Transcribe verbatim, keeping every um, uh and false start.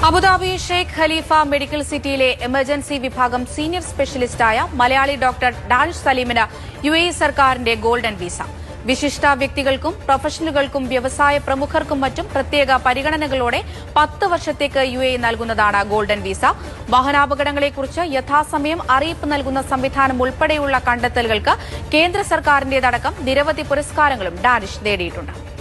Abu Dhabi Sheikh Khalifa medical സിറ്റിയിലെ emergency വിഭാഗം senior സ്പെഷ്യലിസ്റ്റായ മലയാളി ഡോക്ടർ ഡാനിഷ് സലീമിന് യു എ സർക്കാരിന്റെ ഗോൾഡൻ വിസ. വിശിഷ്ട വ്യക്തികൾക്കും പ്രൊഫഷണലുകൾക്കും വ്യവസായ പ്രമുഖർക്കും മറ്റും പ്രത്യേക പരിഗണനകളോടെ പത്ത് വർഷത്തേക്ക് യു എ നൽകുന്നതാണ് ഗോൾഡൻ വിസ. വാഹനാപകടങ്ങളെക്കുറിച്ച് യഥാസമയം അറിയിപ്പ് നൽകുന്ന സംവിധാനം ഉൾപ്പെടെയുള്ള കണ്ടെത്തലുകൾക്ക് കേന്ദ്ര സർക്കാരിന്റേതടക്കം നിരവധി പുരസ്കാരങ്ങളും ഡാനിഷ് നേടിയിട്ടുണ്ട്.